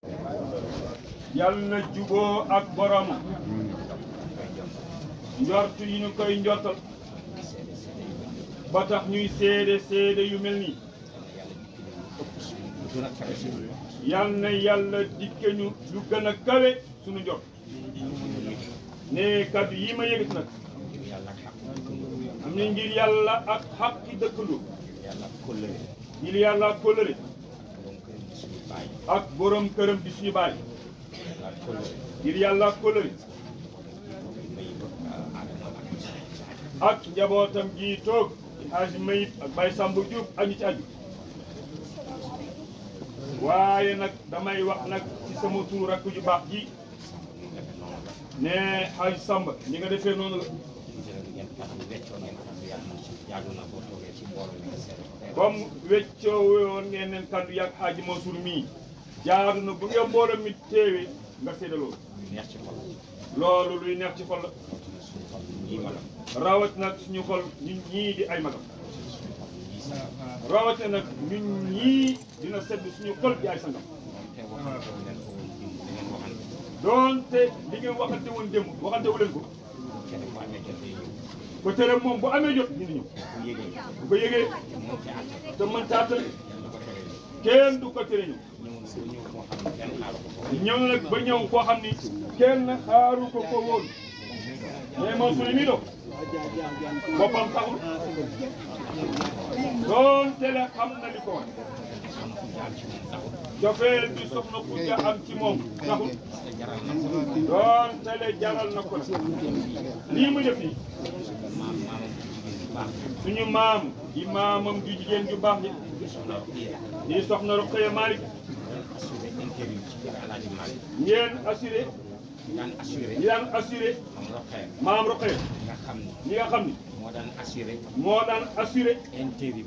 yal na juboo ak borom njort yi ñu koy njortal ba tax ñuy seede yu mel nii yal na yàlla dikke ñu lu gën a kawe suñu njort ne kaddu yi ma yëgati nag am na ngir yàlla ak xaqi dëkkandoo ngir yàlla ak kóllëre ak borom këram di suñu baay ngir yàlla ak kóllëre ak njabootam gi toog Haji Mayib ak Baye Samba Diop ak ñi ci aju waaye nag damay wax nag ci sama tur rakk ju baax ji ne Haji Samba ni nga defee noonu la comme weccoo woon ngeen neen kàddu yàgg Haji Mansour mii jaadu na bu ngeen mbooloo mi teewee nga séddale loolu luy neex ci xol la rawat nag suñu xol ñun ñii di ay magam rawate nag ñun ñii dina sedd suñu xol di ay sangam doonte li ngeen waxante woon démb waxante wu leen ko ko tere moom bu amee jot ñu ñëw bu ko yëgee te mën taatal kenn du ko tere ñëw na nag ba ñëw koo xam ni kenn xaaru ko ko woon mais moom su mi do boppam taxul doonte la xam na li ko wax jofeel bi soxna ku ja am ci moom taxul doonte la jaral na ko la lii mu def nii suñu maam di maamam ju jigéen ju baax ji di soxna Rokhaya Malick ngeen assuré ñi daan assuré maam Rokhaya ñi nga xam ni moo daan assuré intérim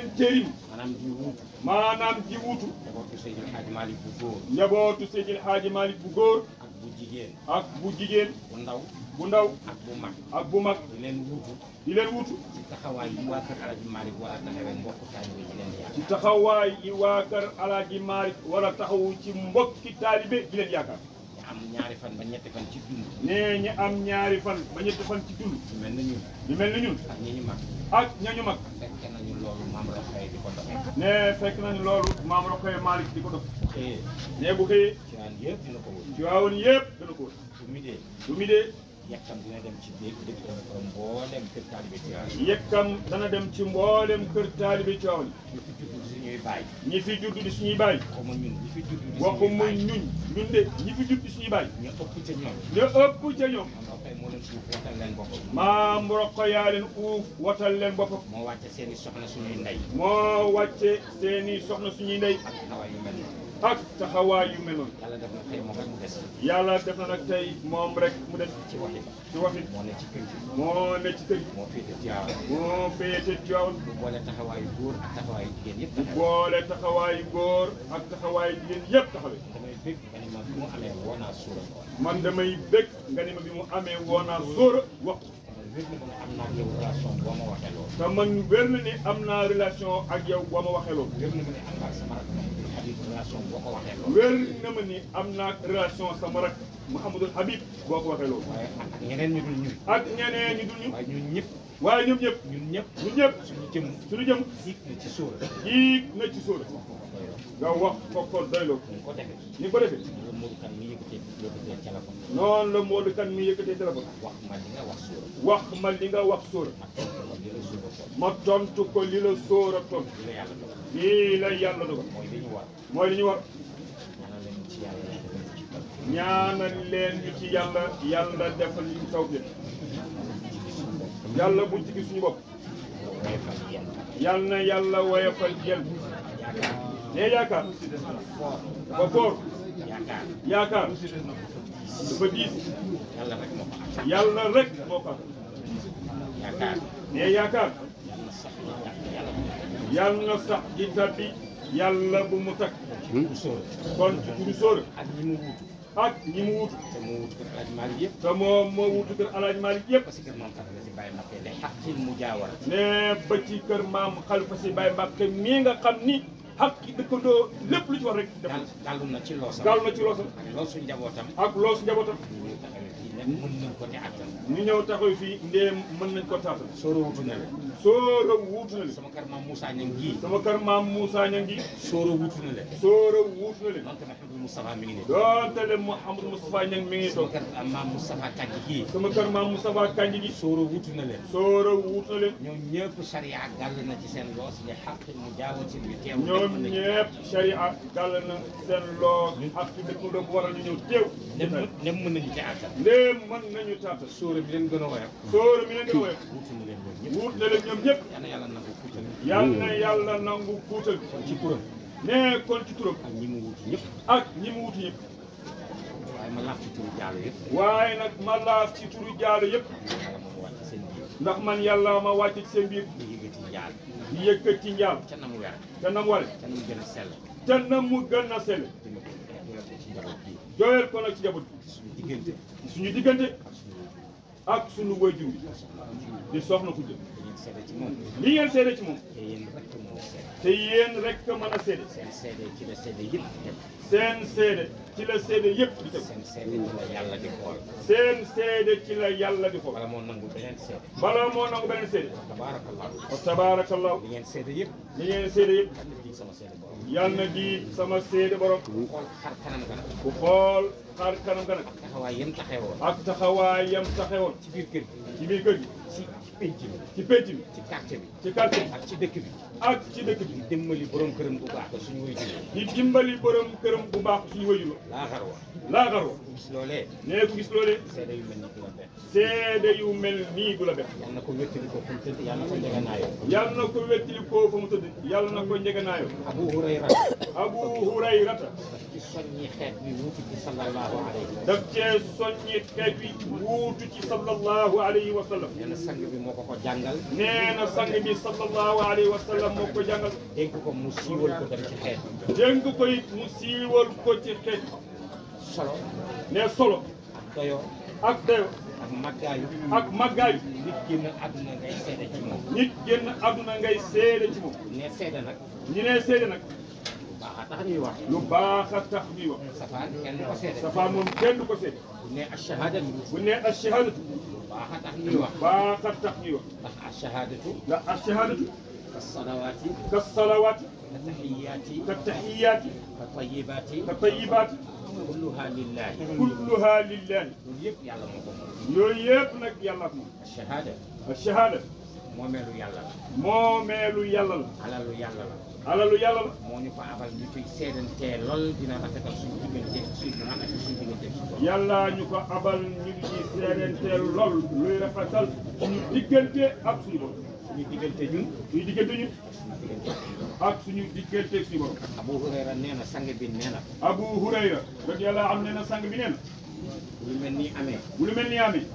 maanaam ji wuutu njabootu Seydil Hadji Malick bu góor ak bu jigéen bu ndaw ak bu mag di leen wuutu ci taxawaay yi waa kër Alaaji Malick war a taxawee mbokku taalibe yi leen yaakaar ci taxawaay yi waa kër Alaaji Malick war a taxawu ci mbokki taalibe yi leen yaakaar ñu am ñaari fan ba ñetti fan ci dund nee ñu am ñaari fan ba ñetti fan ci dund ñu mel ni ñun ak ñi ñu mag ak ñañu mag fekk nañu loolu maam Rokhaya di ko doxee nee fekk nañu loolu maam Rokhaya Malick di ko dox nee bu xëyee ci waawoon yëpp dana ko wër bu midee yekkam dina dem ci mboolem kër taalibe Tiwaawan yekkam dana dem ci mboolem kër taalibe Tiwaawan ñi fi judd di suñuy baay waxuma ñun de ñi fi judd di suñuy baay ñu ëpp ca ñoom maam Rokhaya leen uuf watal leen boppam moo wàcce seeni soxna suñuy ndey ak taxawaay yu mel noonu yàlla def na nag tey moom rek mu des ci waxin moo ne ci kër gi moo féete Tiwaawan bu boole taxawaayu góor ak taxawaayu jigéen yëpp taxawee man damay bëgg nga ni ma bi mu amee woonaa sóora wax te man wér na ni am naa relation ak yow boo ma waxee loolu wér na ma ni am naa relation sama rak Mouhamadul Habib boo ko waxee loolu ak ñeneen ñu dul ñun waaye ñoom ñëpp suñu jëm yéeg na ci sóora nga wax ko doyloo ni ko defee noonu la Modou Kane mi yëkkatee téléphone wax ma li nga wax sóora ma tontu ko li la sóora tontu lii la yàlla dogal mooy li ñu war ñaanal leen ñu ci yàlla defal ñu tawfiq yàlla buñ ci gis suñu bopp yàlla na yàlla woyofal yel ne yaakaar dafa foor yaakaar dafa diis yàlla rek moo ko am ne yaakaar yàlla na sax ji tabbi yàlla bu mu takk kon ci turu sóora ak ñi mu wutu te moom moo wutu kër Alaaji Malick yëpp ne ba ci kër maam Xalifa si Baye Mbàkke mii nga xam ni ak dëkkandoo lépp lu ci war rek def gàllu na ci loosam gàllu na ci loosam ak loosu njabootam ak loosu njabootam mën nañ ko te attan ñu ñëw taxaw fii ndéem mën nañ ko taatal sooro wutu na le sooro wuutu na le sama kër maam Moussa Niang gii sama kër maam Moussa Niang gi sooro wutu na le sooro wuutu na le donte Mouhamadou Moustapha mi ngi nii doonte le Mouhamadou Moustapha Niang mi ngi sama toog kër maam Moustapha Kandji gii sama kër maam Moustapha Kandji gi sooro wutu na leen sooro wuutu na leen ñoom ñëpp charia gàll na ci seen loos li xaq mu jaawatin bi teew ñoom ñëpp sharia gàll na seen loos ak ci dëkkandoo bu waral ñu ñëw teew nem mën nañu te attan ndéem mën nañu taatal sooro bi leen gën a woyof sooro mi leen gën a woyof wutu na leen ñoom ñëpp wuut na leen ñoom ñëpp yal na yàlla nangu kuutal yal na yàlla nangu kuutal ci turam nee kon ci turam ak ñi mu wutu ñëpp ak ñi mu wuti yëpp waaye ma laaf ci turu jàll yëpp waaye nag ma laaf ci turu jaalo yëpp yàlla moom wàcc seen biir ndax man yàlla ma wàcc ci seen biir di yëgati njaal di yëkkati njaal ca na mu wer te na mu ware ca na mu gën a sell te na mu gën a sell dina ko ci njaboot bii jooyal ko nag ci njaboot suñu diggante suñu diggante ak suñu ak suñu waajur bi di soxna ku jëm ngeen seede ci moom li ngeen seede ci moom te yéen rek moo seede te yéen rek mën a seede seen seede ci la seede yëpp dem seen seede ci la seede yëpp di teg seen seede ci la yàlla di xool seen seede ci la yàlla di xool bala moo nangu beneen seede bala moo nangu beneen seede tabaarakallahu wa tabaarakallahu li ngeen seede yëpp li ngeen seede yëpp kan di sama seede borom yàlla na di sama seede borom bu xool xar kanam ga nag ku xool xar kanam ga nag taxawaay yéen taxewoon ak taxawaayam taxewoon ci biir kër gi ci biir kër gi ci penc bi ci pénc bi ci quartier bi ci quartier bi ak ci dëkk bi ak ci dëkk bi di dimbali borom këram bu baax suñu woy jur di dimbali borom këram bu baax suñu wajur laa xarwa laa xaroo gis loolee nee ku gis loolee seede yu mel ni du la bett seede yu mel nii du la bett yal na ko wéttali ko fu mu tëdd yal na ko njeganaayoo yàlla na ko wettili koo fa mu tëdd yàlla na ko njeganaayoo Abu Hurayra Abu Hurayrata ci soññi xeet bi wuutu ci sallallahu alayhi wa sallam daf cee soññi xeet wi wuutu ci sallallahu alayhi wa sallam nee na sang bi moo ko ko jàngal nee na sang bi sallallahu alayhi wa sallam moo ko jàngal dénk ko mu siiwal ko dem ci xeet bi dénk ko it mu siiwal ko ci xeet solo ne solo ak doyoo ak dayo ak màggaayu ak màggaayu nit génn àdduna ngay seede ci moom nit génn àdduna ngay seede ci moom ne seede nag ñi ne seede nag baax a tax ñuy wax lu baax a tax ñuy wax safaan kenn du ko seede safaan moom kenn du ko seede bu ne ashahadatu bu ne ashahadatu baax a tax ñuy wax baax a tax ñuy wax ndax ashahadatu ndax ashahadatu ka salawaati ka salawaati ka tahiyaati ka tahiyaati ka tayibaati ka tayibaati kulluha lillahi kulluha lillahi loolu yëpp yàlla moo ko moom yooyu yëpp nag yàlla ak moom ashahada ashahada moomeelu yàlla la moomeelu yàlla la alalu yàlla la alalu yàlla la moo ñu ko abal ñu koy seedantee lool dina rafetal suñu diggante suñu rafetal suñu diggante suñu yàlla ñu ko abal ñu ngi ci seedanteel lool luy rafetal suñu diggante ak suñu borom suñu diggante ñun suñu diggante ñun suñu diggante ak suñu diggante ak suñu borom Abu Hurayra nee na sang bi nee na Abu Hurayra rek yàlla am nee na sang bi nee na lu mel ni amee bu lu mel ni amee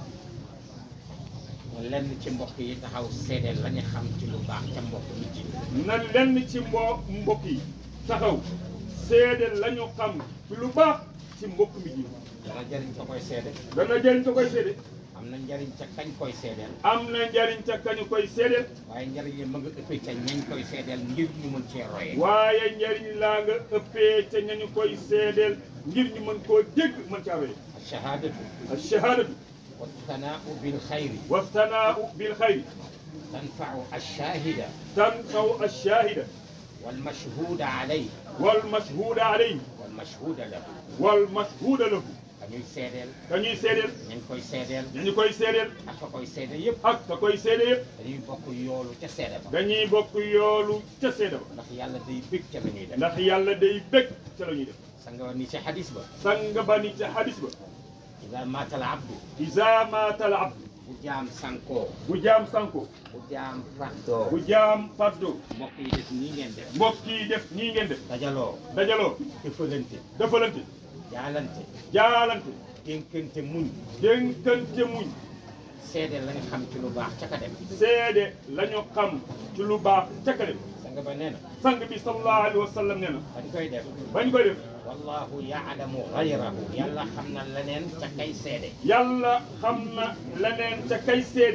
lenn ci mbokk yi taxaw seede la ñu xam ci lu baax ca mbokk mi ji na lenn ci mbokk yi taxaw seede la ñu xam ci lu baax ci mbokk mi ji dana jëriñ ka koy seede dana jëriñ ko koy seede am na njëriñ ca kañ koy seedeel am na njariñ ca kañu koy seedeel waaye njëriñ yi ma nga ëppee ca ñañ koy seedeel ngir ñu mën cee royee waaye njariñ laa nga ëppee ca ñañu koy seedeel ngir ñu mën koo dégg mën caa wéy ashahadatu ash-shahadatu والثناء بالخير والثناء بالخير تنفع الشاهد تنفع الشاهد والمشهود عليه والمشهود عليه والمشهود له والمشهود له dañuy seedeel dañuy seedeel ñu koy seedeel dañu koy seedeel ak ka koy seede yëpp ak ka koy seede yëpp dañuy bokk yoolu ca seede ba dañuy bokk yoolu ca seede ba ndax yàlla day bég ca la ñuy def ndax yàlla day bég ca la ñuy def sanga wa ni ca xadis ba sang ba ni ca hadis ba ida maata al abdu iza maata al abdu bu jaam sankoo bu jaam sanko bu jaam faddoo bu jaam faddo mbokk yi def nii ngeen def mbokk yi def nii ngeen def dajaloo dajaloo jëfalante defalante jaalante jaalante dénkante muñ dénkante muñ seede la nga xam ci lu baax ca ka dem seede la ñu xam ci lu baax ca ka dem sanga ba nee na sang bi sallallahu alayhi wa sallam nee na bañ koy def bañ koy def wallahu yaalamu gayrahu yàlla xam na leneen ca kay seede yàlla xam na leneen ca kay seede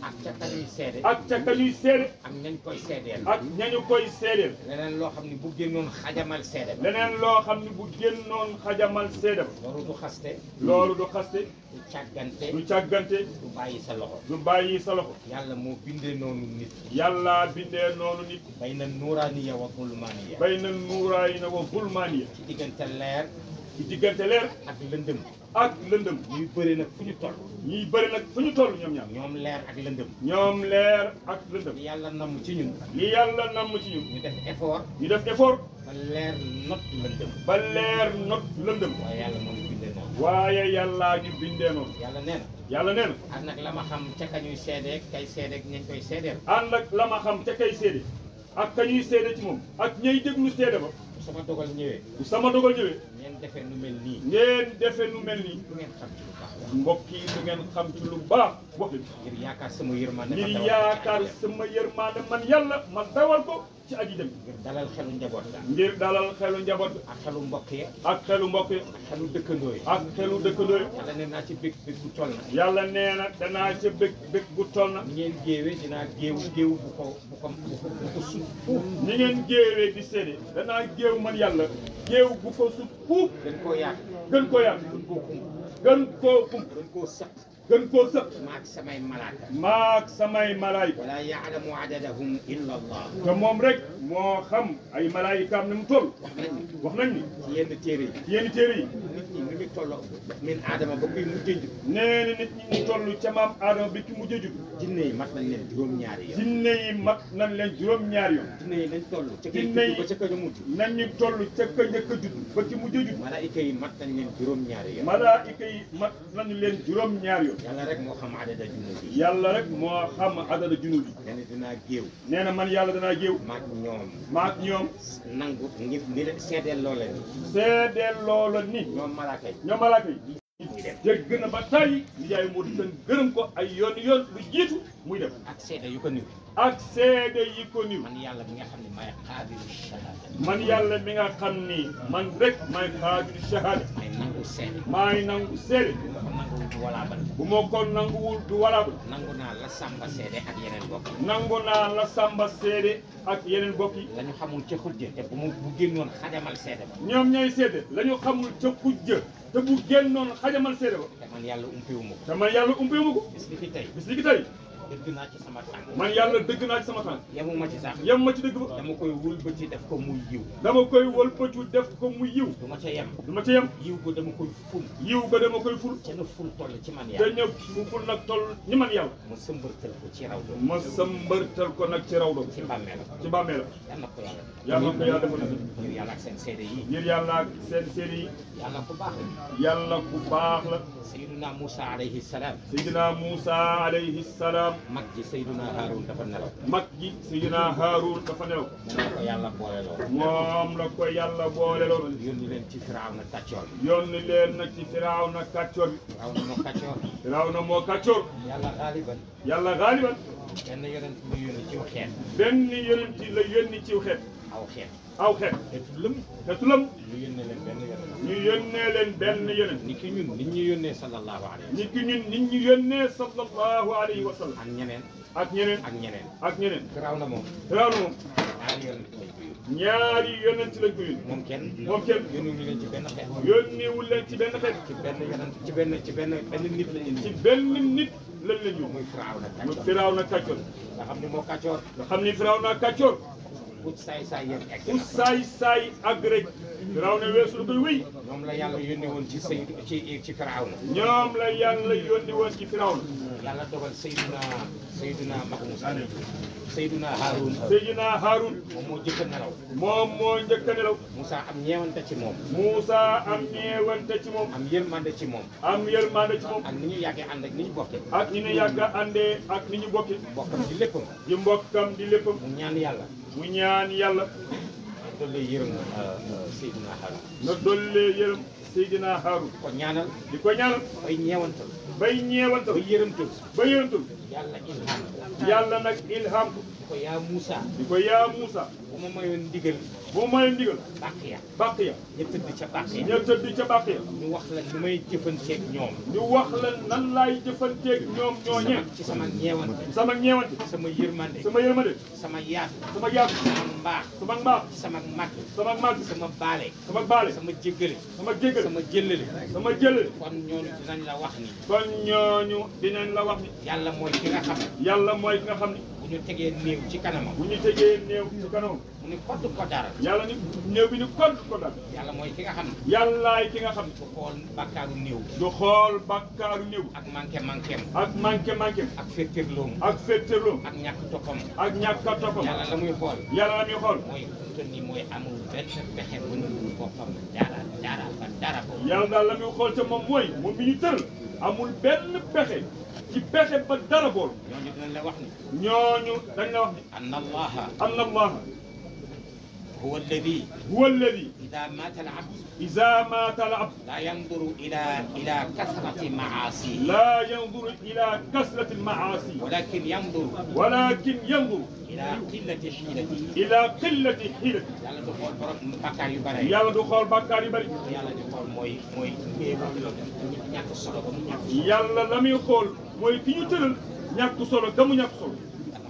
ak ca kañuy seede ak ca kañuy seede ak ñañ koy seedeel ak ñañu koy seedeel leneen loo xam ne bu génnoon xajamal seede ba leneen loo xam ne bu génnoon xajamal seede ba loolu du xaste loolu du xaste du càggante du càggante du bàyyi sa loxo du bàyyi sa loxo yàlla moo bindee noonu nit yàlla bindee noonu nit bay na nuuraaniya wa zulmaaniya bay na nuuraayina wa zulmaaniya ci diggante leer ci diggante leer ak lëndëm ak lëndëm ñuy bëri nag fu ñu toll ñiy bëri nag fu ñu toll ñoom ñaar ñoom leer ak lëndëm ñoom leer ak lëndëm li yàlla namm ci ñun li yàlla namm ci ñun ñu def effort ñu def effort ba leer not lëndëm ba leer not lëndëm waaye yàlla moom bindee noonu waaye yàllaa ñu bindee noonu yàlla nee na yàlla nee na ak nag la ma xam ca kañuy seedeek kay seedeek ñañ koy seedeel ànd ak la ma xam ca kay seede ak ka ñuy seede ci moom ak ñay déglu seede ba bu sama dogal ñëwee bu sama dogal ñëwee ngeen defee nu mel nii ngeen defe nu mel nii du ngeen xam ci lu baax mbokk yi du ngeen xam ci lu baax wax leen ngir yaakaar sama yërmande ngir yaakaar sama yërmande man yàlla ma dawal ko ci aji dem ngir dalal xelu njaboot la ngir dalal xelu njaboot ak xelu mbokk yi ak xelu mbokk yi ak xelu dëkkandoo yi ak xelu dëkkandoo yi yàlla nee naa ci bég bég bu toll na yàlla nee na danaa ca bég bég bu toll na ni ngeen géewee dinaa géew bu ko sut fuuf ni ngeen géewee di seede danaa géew man yàlla géew bu ko sut fuuf gën koo yaat gën koo yaat gën koo xumb gën koo xum gën koo sëq gën koo sëq maak samay malaaka maak samay malaayika wala yaalamu adadahum illa allah te moom rek moo xam ay malaayikaam ni mu toll wax nañ ni ci yenn téere yi yenn téere yi nit ñi ni mu toll min aadama ba kuy mujj jug nee na nit ñi ñu toll ca maam aadama bi ki mujj a jug jinne yi mat nañ leen juróom-ñaari yoon jinne yi mat nañ leen juróom-ñaari yoon jinne yi nañ toll ca kay jinne yi ba ca kañ a mujj nañ ñu toll ca ka njëkk a judd ba ki mujj a judd malaayika yi mat nañ leen juróom-ñaari yoon malaayika yi mat nañu leen juróom-ñaari yoon yàlla rek moo xam adada junne bi yàlla rek moo xam adada junub bi nee na dinaa géew nee na man yàlla danaa géew maak ñoom maak ñoom nangu ngir ni leen seedeel loo leen seedeel loola ni ñoom malaaka yi ñoom malaaka yi muy dem dégg na ba tàyyi nijaay moo di seen gërëm ko ay yoon yoon lu jiitu muy dem ak seede yu ko niw ak seede yi ko niw man yàlla bi nga xam ne may xaabiru shahada man yàlla mi nga xam ni man rek may xaajul shahada may nangu seede maay nangu seede bu ma ko nanguwul du walaabal bu ma ko nanguwul du walaabal nangu naa la sàmba seede ak yeneen bokk nangu naa la sàmba seede ak yeneen bokk yi la ñu xamul ca xujje te bu génnoon xajamal seede ba ñoom ñooy seede la ñu xamul ca kujja te bu génnoon xajamal seede ba te man yàlla umpiwu ma ko te man yàlla umpewu ma ko bis ni fi tey bis li ki tey dëgg naa ci sama tànk man yàlla dëgg naa ci sama tànk yemu ma ci sax yem ma ci dëgg ba dama koy wëlbati def ko muy yiw dama koy wëlbatu def ko mu yiw du ma ca yem du ma ci yem yiw ko dama koy ful yiw ba dama koy ful ca na ful toll ci man te yàlla ñëw mu ful nag toll ñi man yàlla ma sëmbërtal ko ci raw doom ma sëmbërtal ko nag ci raw doom ci mbàmmeelam ci bàmmeelam yal na ko yàlla yàlla na ko yàlla defal na ngir yàlla ak seen seede yi ngir yàlla ak seen seede yi yàlla ku baax la yàlla ku baax la Seydina Moussa alayhi salaam Seydina Moussa alayhi salaam mag ji Seydina Haroun dafa nelaw mag gi Seydina Haarun dafa nelaw moom la ko yàlla boole lool moom la ko yàlla boole lool yónni leen ci Firawna kàccoor yónni leen nag ci Firawna kàccoor bi Firawna moo kàccoor Firawna moo kàccoor yàlla xaaliban yàlla gaaliban benn yonent lu yónni ci xeet benn yonent la yónni ciw xeet aw xeet aw xeet te lëm te tulam lu yónnee leen benn yonent ñu yónnee leen benn yonent ni ki ñun nit ñi yónnee sallallahu alayhi ni ki ñun nit ñu yónnee sallallahu alayhi wa sallam ak ñeneen ak ñeneen ak ñeneen ak ñeneen Firawna moom Firawna moom ñaari yonent lañ ko yónni ñaari yonent lañ ko yónni moom kenn yónni leen ci benn xeet yónniwul leen ci benn xeet ci benn yonent ci benn nit la indi ci benn nit lañ leen yónni muy Firawna mu kàccoor Firawna kàccoor nga xam ne moo kàccoor nga xam ni Firawna kàccoor ut saay yéen egg ku saay saay ak rek Firawna weesu lu koy wéy ñoom la yàlla yónni woon ci ci Firawna ñoom la yàlla yónni woon ci Firawna yàlla dogal Seydina Seydina Haroun Seydina Haarun moom moo jëkk a nelaw moom moo njëkk a nelaw Moussa am ñeewante ci moom Moussa am ñeewante ci moom am yërmande ci moom am yërmande ci moom ak ni ñu yàggee ànd ak ni ñu bokkee ak ñi ne yàgg a àndee ak ni ñu bokki bokkam ci léppam di mbokkam di léppam mu ñaan yàlla mu ñaan yàlla dolli yërëm Seydina Haroun na dollee yërëm Seydina Haarun ko ñaanal di ko ñaanal bay ñeewantal bay ñeewantal bay yërëmtal ba yërëmtul yàlla ilham yàlla nag ilham ko ko ko yaa Moussa. di ko yaa Moussa. bu ma mayoon ndigal. boo mayoon ndigal. bàq ya. bàq ya. ña tëdd ca bàq ya. ña tëdd ca bàq ya. ñu wax la nu may jëfanteeg ñoom. ñu wax la nan laay jëfanteeg ñoom ñooñee. ci sama ñeewante. sama ñeewante. sama yërmande. sama yërmande. sama yaatu. sama yaatu. sama mbaax. sama mbaax. sama màgg. sama màgg. sama baale. sama baale. sama jéggale. sama jéggal. sama jëllale. sama jëllale. kon ñooñu dinañ la wax ni. kon ñooñu dinañ la wax ni. yàlla mooy ki nga xam ne. yàlla mooy ki nga xam ni. bu ñu tegee néew ci kanamam. bu ñu tegee néew ci kanamam. mu ni kodd ko dara. yàlla ni néew bi ni kodd ko dara. yàlla mooy ki nga xam ne. yàllaay ki nga xam ni. du xool bàkkaaru néew. du xool bàkkaaru néew. ak manqué ak manqué. ak féetéerloom. ak féetéerloom. ak ñàkk toppam. ak ñàkk a toppam. yàlla la muy xool. yàlla la muy xool. mooy te ni mooy amul benn pexe mënul boppam dara ko. yàlla daal la muy xool ca moom mooy moom bi ñu tëral amul benn pexe ci pexe ba dara bool. ñooñu dinañ la wax ni. ñooñu dañ la wax ni. anna allaha. anna allaha. huwa alladi. huwa alladi. ida mata al abd. ida mata al abd. la yanduru ila kasrati maasi. la yanduru ila kasrati maasi. walakin yanduru. walakin yanduru. ila qillati xiilati. ila qillati xiilati. yàlla du xool borom bàkkaar yu bare. yàlla du xool bàkkaar yu bari. yàlla di xool mooy ñàkk solo ba mu ñàkk solo. yàlla la muy xool mooy ki ñu tëral ñàkk solo ga mu ñàkk solo.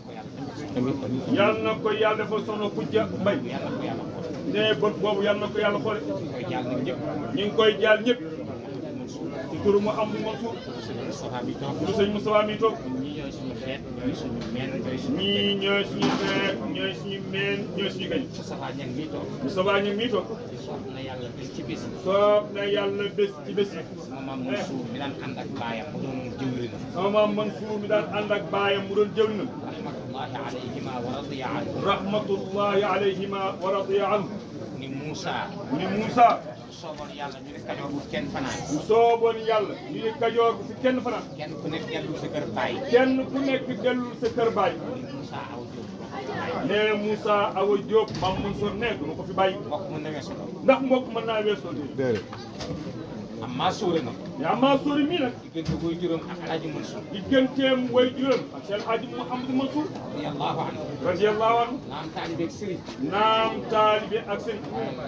yàlla na ko yàlla defal sono Kujja Mbay. yàlla ko yàlla xool. ne bët boobu yàlla na ko yàlla xoole. ñu koy jaal nag ñëpp. ñu ngi koy jaal ñëpp. ci turu Mouhamadou Mansour. Moustapha bi toog. turu sëñ Moustapha mi toog. ñii ñooy suñu xeet ñooy suñu meen ñooy suñu. ñii ñooy suñu xeet ñooy suñu meen ñooy suñu gañ. Moustapha Niang mi toog. Moustapha ñu ngi mii toog. soob na yàlla bés ci bés. soob na yàlla bés ci bés. sama maam Mansour mi daan ànd ak baayam mu doon jëwriñ. sama maam Mansour mi daan ànd ak baayam mu doon jëwriñam. rahmatullahi alayhima wa radiya anhu. rahmatullahi alayhima wa radiya anhu. ni Moussa. ni Moussa. sooboon yàlla ñu ne Kajoor bu kenn fanaan. bu sooboon yàlla ñu ne Kajoor bu fi kenn fanaan. kenn ku nekk dellu sa kër baay. kenn ku nekk dellu sa kër baay. Moussa aw Diop. nee Moussa Awa Diop maam Mansour ne du ma ko fi bàyyi. mbokk mën na weesu ko. ndax mbokk mën naa weesoo déedéet. amma sóore na. mais Amma Sori mii nag. diggante booy juróom ak Alaaji Mansour. digganteem way juróom ak Cheikh Hadji Mouhamadou Mansour. radiyallahu anhu. radiyallahu anhu. naam taalibe ak sëriñ. naam taalibe ak sëriñ.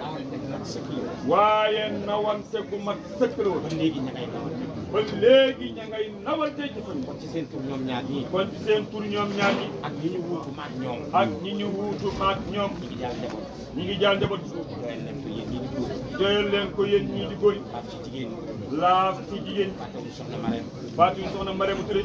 waaye nawante gu mat sëkk la woon. ba léegi ña ngay nawante. ba léegi ña ngay nawante ci fan. kon ci seen tur ñoom ñaar ñii. kon ci seen tur ñoom ñaar ñi. ak ñi ñu wuutu maag ñoom. ak ñi ñu wuutu maag ñoom. ñi ngi jàll njaboot. ñi ngi jaal njaboot. doyal leen ko yéen ñii di góor. doyal leen ko yéen ñii di góor. laaf ci jigéen ñi. laaf ci jigéen. Fatou soxna Marème. Fatou soxna Marème Touré.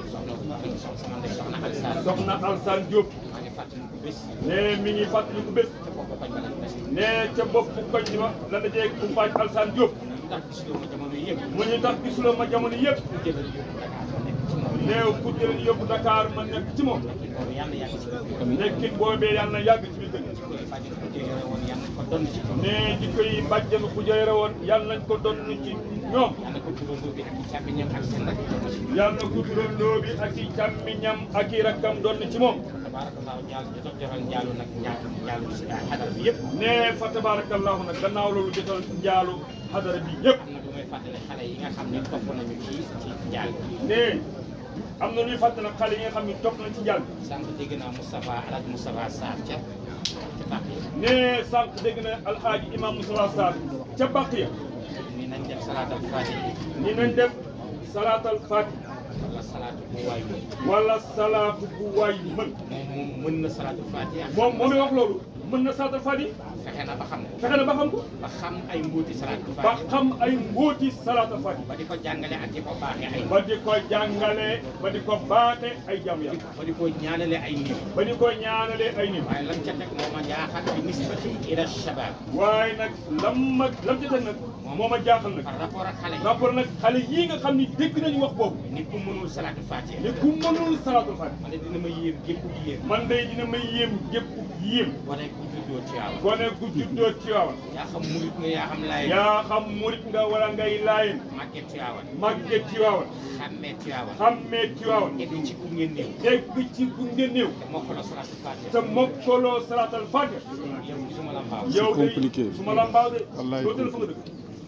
soxna Alsaan. soxna Alsaan Diop. maa ngi fàttaliku bés. nee mi ngi fàttaliku bés. te boobu bañ ba lañ bés. nee ca bopp koñ ba la dajee ku faaj Alsaan Diop. ñu tax gisuloo ma jamono yëpp. mu ñu tax gisuloo ma jamono yëpp. ku jëlal yóbbu Dakar ma nekk ci moom. néew ku jël yóbbu Dakar ma nekk ci moom. boobu yàlla yàgg ci biir. nekkin boobee yàlla na yàgg ci biir kër gi. koy bàjjen ku jëlee woon yàlla ko donn ci ñoom. nee di koy bàjjen ku jëre woon yàlla nañ ko doon ci ñoom. yàlla ko turandoo bi ak i càmmiñam ak seen rakk doon ci ñoom. yàlla na ko turandoo bi ak i càmmiñam ak i rakkam doon ci moom. tabaarakallaahu jaal jotal jotal njaalu nag njaalu si xadara bi yëpp. nee fa tabaarakallaahu nag gannaaw loolu jotal njaalu xadara bi yëpp. am na lu may fàttali xale yi nga xam ne topp nañu ci njaal bi. nee am na luy fàttali nag xale yi nga xam ne topp nañ ci njaal bi. sànq dégg naa Moustapha Alhaji Moustapha Sarr ca bàq yi. nee sànq dégg na alxaaji imam Moustapha Sarr ca bàq ya. ni nañ def salaatal fatiha. ni nañ def salaatal fatiha. wala salaatu bu waay mën. wala salaatu bu waay mën. moom mën na salaatul fatiha. moom moo may wax loolu mën na salaatal fatiha. fexe na ba xam ko. fexe na ba xam ko. ba xam ay mbóoti salaatul ba fatiha. xam ay mbóoti salaatal fatiha. ba di ko jàngale ak di ko baaxee ay. ba di ko jàngale ba di ko baate ay jàmm yàlla. ba di ko ñaanale ay nit. ba di ko ñaanale ay nit. waaye lan ca teg moo ma jaaxal bi nisbati ila shabab. waaye nag lam ca teg nag moo ma jaaxal nag. par rapport ak xale yi. rapport nag xale yii nga xam ni dégg nañu wax boobu. nit ku mënul salaatul fatiha. ni ku mënul salaatul fatiha. man de dina ma yéem gépp yéem. man de dina may yéem gépp yéem. wane ku juddoo ci waaw. gone gu juddoo ci waawan. yaa xam murit nga yaa xam laay. yaa xam murit nga wala ngay laayeen. màgget ci waawan. màgget ci waawan. xàmmee ci waawan. xàmmee ci waawan. egg ci ku ngeen néew. egg ci ku ngeen néew. te moo ko la salaatul fatiha. te mokkaloo salaatal fatiha. yow gisuma la mbaaw. yow de compliqué. su ma la mbaaw de. wallaay doo téléphone nga dëgg.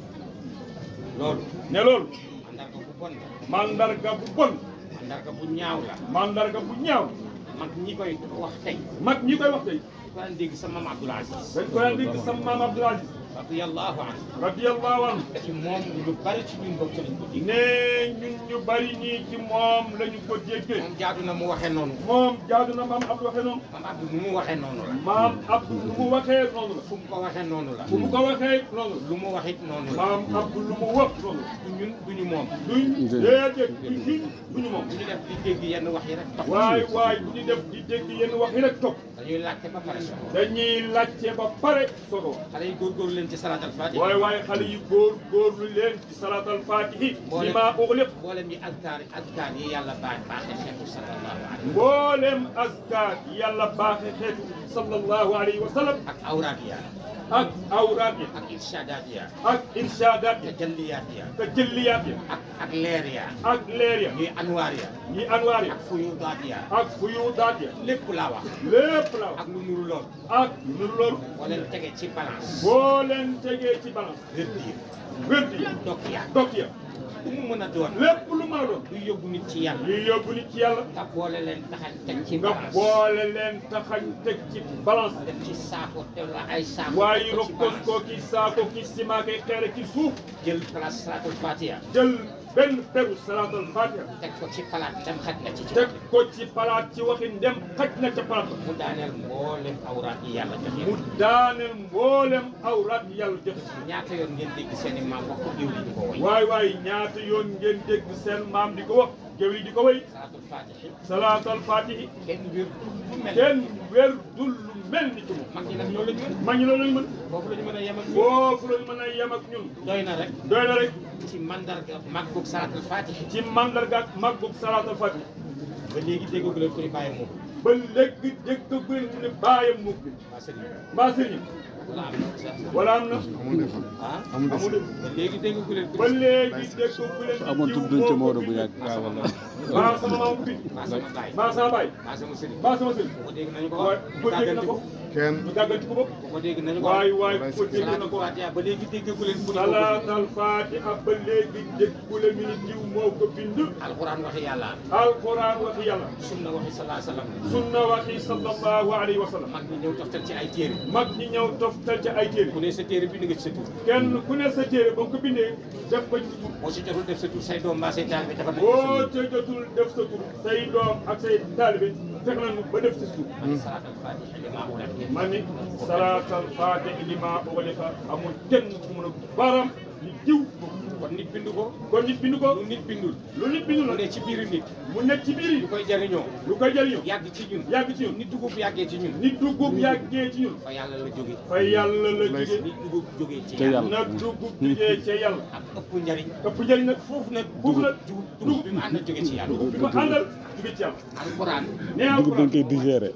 loolu. ne loolu. mandarga bu bon la. mandarga bu bon. mandarga bu ñaaw la. mandarga bu ñaaw. mag ñi koy wax tey. mag ñi koy wax tey. dañ ko daan dégg sa maam Abdoul Aziz. dañ ko daan dégg sa maam Abdoul Aziz. radiyallahu anhu. radiyallahu anhu. ci moom lu bari ci ñun bokk nañ ko dégg. nee ñun ñu bari ñii ci moom lañu ko déggee. moom jaadu na mu waxee noonu. moom jaadu na maam Abdou waxee noonu. maam Abdou nu mu waxee noonu la. maam Abdou lu mu waxee noonu la. fu mu ko waxee noonu la. fu mu ko waxee noonu la. lu mu waxit noonu la. maam Abdou lu mu wax noonu la. du ñun duñu moom. duñ déedéet duñ duñu moom. bu ñu def di dégg yenn wax yi rek topp. waay bu ñu def di dégg yenn wax yi rek topp. dañuy laajte ba pare soxla. dañuy laajte ba pare soto. xale yi góorgóorlu leen ci salaat al fatiha. waaye xale yi góorgóorlu leen ci salaat al fatihi. lima ughliq. mboolem yi azkaar yi yàlla baaxee xeetu sallallahu alayhi. mboolem azkaar yàlla baaxee xeetu sallallahu alayhi wa sallam. ak awraat ya. ak awraat ya. ak irshadaat ya. ak irshadaat ya. tajalliyaat ya. tajalliyaat ya. ak leer ya. ak leer ya. ñuy anwaar ya. ñi anwaar ya. ak fuyudaat ya. ak fuyudaat ya. lépp laa wax. lépp laa wax. ak lu nuru lool. ak lu nuru lool. boo leen tegee ci balance. boo leen tegee ci balance. wérdi ya. dog ya. lu mu mën a doon. lépp lu mën a doon. luy yóbbu nit ci yàlla. luy yóbbu nit ci yàlla. nga boole leen taxañ teg ci nga balance. boole leen taxañ teg ci balance. def ci saako te la ay saako. waaye rokkos ko ki saako ki ciment kay xeere ki suuf. jël place salaatul fatiha. jël benn peru salaatul fatiha. teg ko ci palaat dem xaj na ci. teg ko ci palaat ci waxin dem xaj na ca palaat ba. mu daaneel mboolem awraat yi yàlla joxe. mu daaneel mboolem awraat yi yàlla joxe. ñaata yoon ngeen dégg seen i maam wax ko diw li di ko woy. waay ñaata yoon ngeen dégg seen maam di ko wax géw yi di ko woy. salaatul fatihi. salaatul fatihi. kenn wér du mel. kenn wér dul lu mel ni ci moom. mag ñi nag loolu la ñu mën. mag ñi loolu lañu mën. foofu la ñu mën a yem ak ñun. foofu la ñu mën a yem ak ñun. doy na rek. doy na rek. ci mandarga màggug salaatul fatihi. ci mandarga ak màggug salaatul fatihi. ba léegi déggagu leen ko ni bàyyi moom. ba léegi déggagu leen ne bàyyam moom bi. waa sëriñ. mbaa sëriñ. wala am na sax. wala am na. ah amul ba léegi déggagu leen ko. ba léegi déggagu leen. amoon tudd nañ ca Maodo bu yàgg. maa sama maam bi. maa sama baay. maa sama baay. maa sama sëriñ. maa sama sëriñ. bu ko dégg nañu ko. waay bu ko dégg na ko. kenn bu gàgganti ko bopp. bu ko dégg nañu ko. waay bu ko dégg na salaatul ko. fatiha ba léegi déggagu leen ko. salaatul fatiha ba léegi déggu leen ñu ni jiw moo ko bind. alquran waxi yàlla. alquran waxi yàlla. sunna waxi sallallahu alayhi wa sallam. sunna waxi sallallahu alayhi wa sallam. mag ñi ñëw toftal ci ay téere. mag ñi ñëw toftal ci ay téere. ku ne sa téere bind nga ci sa tur. kenn ku ne sa téere ba nga ko bindee def ko ci tur. boo si jotul def sa tur say doom mbaa say taalibe defal nañ boo ca jotul def sa tur say doom ak say taalibe fex nañu ba def sa tur. salaatul fatiha li maa ughliqa. ma ni salaatul fatiha li maa ughliqa amul kenn ku mën a baram ni jiw. kon nit bindu ko. kon nit bindu ko. lu nit bindul. lu nit bindu mu la ne ci biiru nit. mu nekk ci biir yi. lu koy jariñoo. lu koy jëriñoo. yàgg ci ñun. yàgg ci ñun. nit dugub yàggee ci ñun. nit dugub yàggee ci ñun. fa yàlla la jóge. fa yàlla la jóge. nit dugub jógee ci te yàlla. yàlla. na dugub jógee ca yàlla. ak ëpp njariñ. ëpp njëriñ nag foofu nag. foofu nag dugub bi mu ànd jóge ci yàlla. dugub bi ma àndal jóge ci yàlla. alquran. nee dugub dañ alquran koy digérer.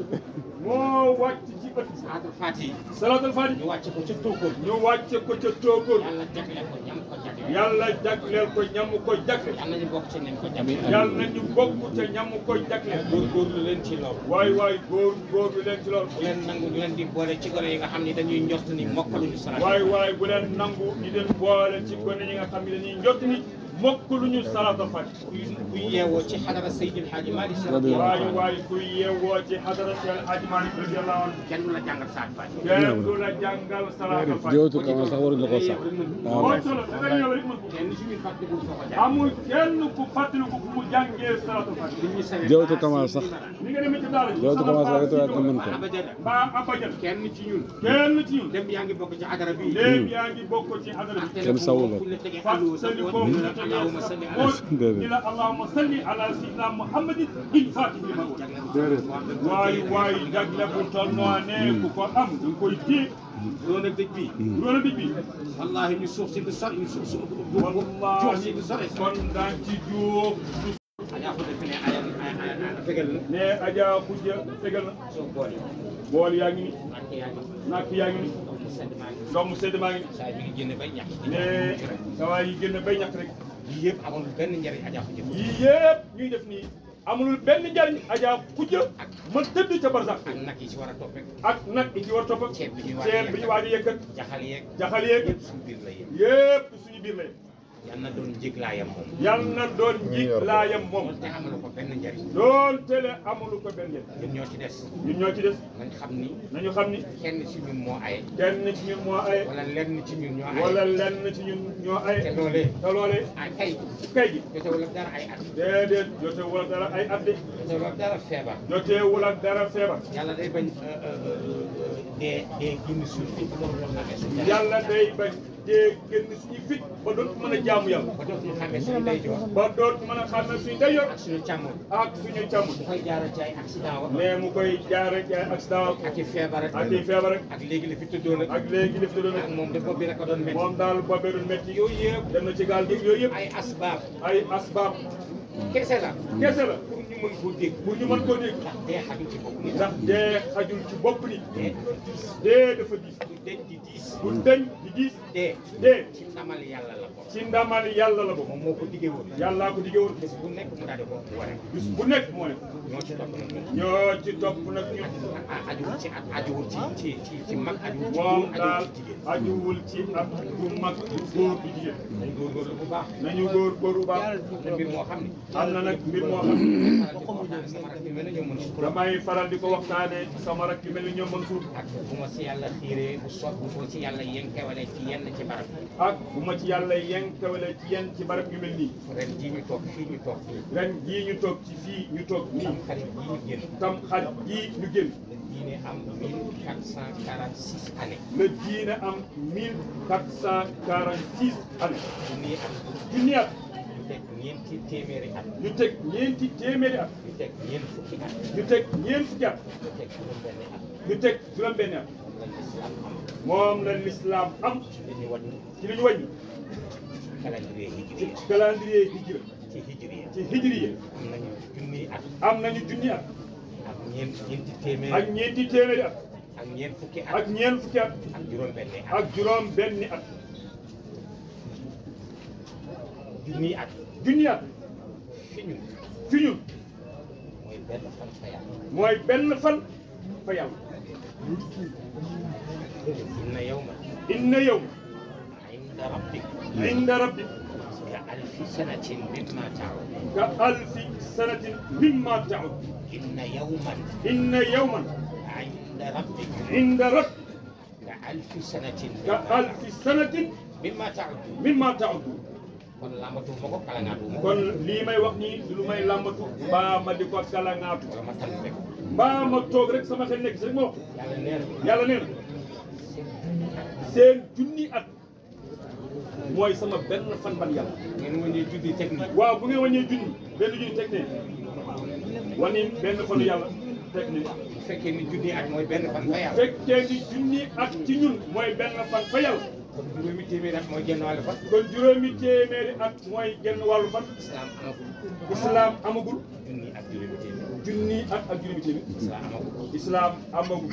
moo wàcc ci ëtt. salaatul fatiha. salaatul fatiha. ñu wàcce ko ca tóokóor. ñu wàcce ko ca tóokóor. yàlla jagleel ko ñam ko jagleel. yàlla jagleel ko ñamu ko jagleel. yàlla nañu bokk ci ñam ko jagleel. yàlla nañu bokk ca ñamu ko jagleel. góorgóorlu leen ci loolu. waay góorgóorlu leen ci loolu. bu leen nangu ñu leen di boole ci gone yi nga xam ni dañuy njort ni mokkaluñu salaat. waay bu leen nangu di leen boole ci gone yi nga xam ne dañuy njott ni mokk lu ñu salaatul fatiha. kuy yeewoo ci xadara Seydil Hadji Malick Sy. waay kuy yeewoo ci xadara Seydil Hadji Malick radiyallahu anhu. kenn du la jàngal salaat fatiha. kenn du la jàngal salaatul fatiha. jawatu kama sax waruñ la ko sax. boo solo da ngay ñëw rek mën ko. kenn suñu fàttaliwul foo ko jàng. amul kenn ku fàttaliku ku mu jàngee salaatul fatiha. jawatu kama sax. ni nga demee ci daara ji. jawatu kama sax rek nga mën ko. abajada. mbaa abajad. kenn ci ñun. kenn ci ñun. dem yaa ngi bokk ci xadara bii. léegi yaa ngi bokk ci xadara bi. kenn sawu la. fàttali ko mu la allahumma salli ala ila allahumma salli ala sayyidina muhammadin il fatih li ma waay jagle bu toll noonee ku ko am da nga koy téye. loolu nag dëj bii. loolu dëj bi. wallaahi ñu suuf si du sori ñu suuf si wallaahi jox si du sori. kon daan ci jóob. Adja Khoudia fi ne fegal na. ne Adja Khoudia fegal na. soo boole. bool yaa ngi ni. natt yaa ngi. natt yaa ngi ni. ndox mu sedd maa ngi. ndox mu sedd maa ngi ni. saa yi mi ngi génn bay ñax. ne saa yi génn bay ñax rek. yii yëpp amul benn njëriñ Adja Khoudia. yii yëpp ñuy def nii amulul benn njariñ Adja Khoudia ma tëdd ca barsax. ak nag yi ci war a topp rek. ak nag yi ci war a topp. ceeb bi ñuy waaj a waaj a yëkkat. jaxal yeeg. jaxal yeeg. yëpp suñu biir la yéen. yëpp suñu biir la yal na doon njëglaayam moom. yal na doon njiglaayam moom. te amalu ko benn njariñ. doon tele amalu ko benn njariñ. ñun ñoo ci des. ñun ñoo ci des. nañ xam ni. nañu xam ni. kenn ci ñun moo aye. kenn ci ñun moo aye. wala lenn ci ñun ñoo aye. wala lenn ci ñun ñoo aye. te loolee. te loolee. ay kay. kay gi. jotewul ak dara ay at. déedéet jotewul ak dara ay at de. jotewul ak dara feebar. jotewul ak dara feebar. yàlla day bañ dee génn suuf fi loolu la amee suñu yàlla day bañ dee génn suñu fit ba dootu mën a jaamu yàlla. ba dootuñu xamee suñu ndeyjoor. ba dootu mën a xàmme suñu ndeyjoor. ak suñu càmmoñ. ak suñu càmm. mu koy jaaral ci ay accident wa. mais mu koy jaare ci ay accident. ak i feebar ak. ak i feebar rek. ak léegi la fi tëddoon ak. ak léegi li fi doon ak moom de bopp bi rek a doon métti. moom daal boobee doon métti. yooyu yëpp. dem na ci gaal gi yooyu yëpp. ay asbaab. ay asbaab. kese la. kese la. pour ñu mën koo dégg. pour ñu mën koo dégg. ndax dee xajul ci bopp nit. ndax dee xajul ci bopp nit. dee dafa diis. dee dafa diis. du deñ di diis. bu deñ di diis. dee. dee ci ndamal yàlla la ko. ci ndamal yàlla la bokk. moom moo ko diggee woon. yàllaa ko diggee woon. bés bu nekk mu daal di ko wane. bis bu nekk moo ne. ñoo ci topp nag ñun. ñoo ci topp nag ñun. ajuwul ci at ajuwul ci mag ajuwul ci moom góor daal ajuwul ci jigéen. ajuwul ci ak bu mag bu góor bu jigéen. nañ góorgóorlu bu baax. nañu góor bu baax. te mbir moo xam ne. am na nag mbir moo xam ne. sama rakk bi mel ne ñoom mën sutura. damay faral di ko waxtaane sama rakk yu mel ni ñoom Mansour. ak bu ma si yàlla xiiree bu soog bu ma si yàlla yenkewale ci yenn ci barab. ak bu ma ci yàlla yenkawale ci yenn ci barab yu mel nii. ren jii ñu toog fii ñu toog fii. ren jii ñu toog ci fii ñu toog nii. tam xarit jii ñu génn. tam xarit jii ñu génn. diine am 1446 années. la diine am 1446 années. junniy at. junni at. ñu teg ñeenti téeméeri at. ñu teg ñeenti téeméeri at. ñu teg ñeent fukki at. ñu teg ñeent fukki at. ñu teg juróom-benni at. ñu teg juróom-benni at. moom la lislaam am. moom la lislaam am. ci li ñu wàññi. ci li ñu wàññi. calendrier ci hijriya. calendrier hijra. ci hijriya. ci hijriya. am nañu junniy at. am nañu junni at. ak ñeenti téeméeri. ak ñeenti téeméeri at. ak ñeent fukki at. ak ñeent fukki at. ak juróom-benni at. ak juróom-benni at. junniy at. junni at. fi ñun. fi ñun. mooy benn fan fa yàlla. mooy benn fan fa yàlla. inna yawma inna yow. inda rabbik inda rabbik. ka alfi sanatin mimma ta'ud. ka alfi sanatin mimma ta'ud. inna yawman inna yawman. inda rabbik inda rabbik. ka alfi sanatin ka alfi sanatin mimma ta'ud. mimma ta'ud. kon lambatu ma ko kala ngaatu ma ko. kon lii may wax nii du lu may làmbatu. mbaa ma di ko kalaŋaatu. wala ma tal rek. mbaa ma toog rek sama xel nekk si rek ma wax. yàlla nee na. yàlla nee na. seen junni at. mooy sama benn fan ban yàlla. ngeen wëññee juddi technique. waaw bu ngeen wàññee junni benn junni teg ne wàññi benn fanu yàlla teg ne. bu fekkee ni juddi at mooy benn fan fa yàlla. fekkee ni junni at ci ñun mooy benn fan fa yàlla. kon juróomi téeméeri at mooy genn wàllu fan. kon juróomi téeméeri at mooy genn wàllu fan. islam amagul. islam amagul. junni ak juróomi téeméer. junni at ak juróomi téeméer. islam amagul. islam amagul.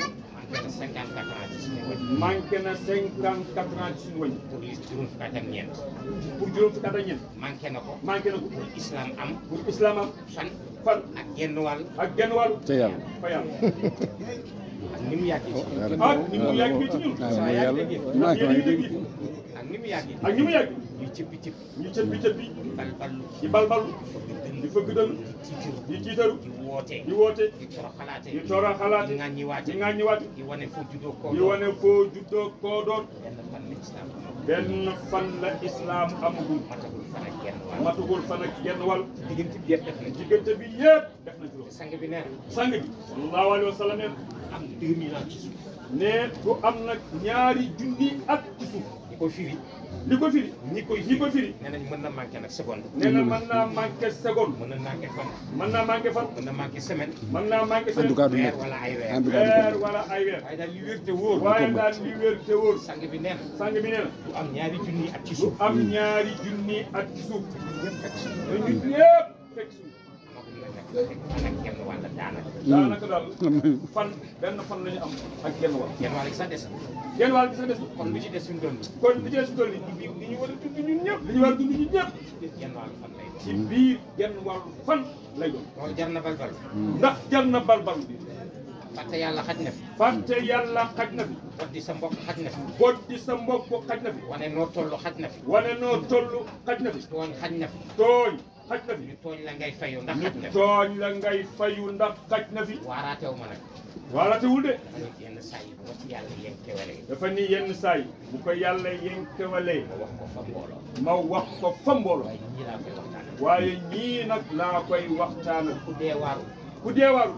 manqué na 54 ans ci suñu wàññi. manqué na 54 ans ci suñu wàññi. pour li juróom fukki at ak ñeent. pour juróom fukki at ak ñeent. manqué na ko. manqué na ko. pour islam am. pour islam am. fan. fan ak genn wàll. ak genn wàllu. ca yàlla. fa yàlla. ak ni mu yàggee ci. ah ni mu yàggee ci ñun. ah mooy yàlla maa ngi dégg. ak ni mu yàggee. ak ni mu yàggee. ñuy cëppi cëppi. ñu cëppi cëppi. balballu. di balballu. di fëgg dënn. di tiitaru. di woote. di woote. di toroxalaate. di toroxalaate. di ŋàññiwaate. di ŋàññiwaate. di wane foo juddoo koo di doon. wane foo juddoo koo doon. benn fan la islam am. benn fan la islam amagul. matagul fan ak genn wàll. matugul fan ak genn wàll. diggante bi yëpp def nañ ci. diggante bi yëpp def na juróom. sang bi nee na. sang bi sallallahu alayhi wa sallam am 2000 ans ci suuf. ne du am nag ñaari junni at ci suuf. di ko firi. li ko firi. ñi koy firi. nee nañ mën na manqué nag seconde. nee na mën naa manqué seconde. mën na manqué fan. mën naa manqué fan. mën na manqué semaine. mën naa manqué en tout cas du weer nekk wala ay weer. en tout cas du weer ko wala ay weer. waaye daal li wér te wóor. waaye daal li wér te wóor. sang bi nee na. sang bi nee na. du am ñaari junni at ci du suuf. am ñaari junni at ci suuf. ñëpp fekk suuf. te ñun ñëpp fekk suuf. amagum na nag fan ak genn wàll daanaka. daanaka daal fan benn fan la ñu am ak genn wàll. genn wàll gi sax des. genn wàll bi sax des. kon lu ci des suñu doon. kon li ci des tool yi li ñu war a dund ñun ñëpp. li ñu war a dund ñun ñëpp. genn wàll fan lay doon. ci biir genn wàllu fan lay doon. loolu jar na balbal. ndax jar na balbal bi. fàtte yàlla xaj na fi. fàtte yàlla xaj na fi. boddi sa mbokk xaj na fi. boddi sa mbokk xaj na fi. wane noo toll xaj na fi. wane noo toll xaj na fi. tooñ xaj na fi. tooñ xaj na fi. ñu tooñ la ngay fayu ndax xaj na fi. tooñ la ngay fayu ndax xaj na fi. waaraatew ma nag. waaratewul de. yenn saa yi bu ko ci yàlla yenkewalee. dafa ni yenn saa yi bu ko yàlla yenkewalee. ma wax ko fa mbooloo. ma wax ko fa mbooloo. waaye ñii laa koy waxtaan. waaye ñii nag laa koy waxtaanal. ku dee waaru. ku dee waaru.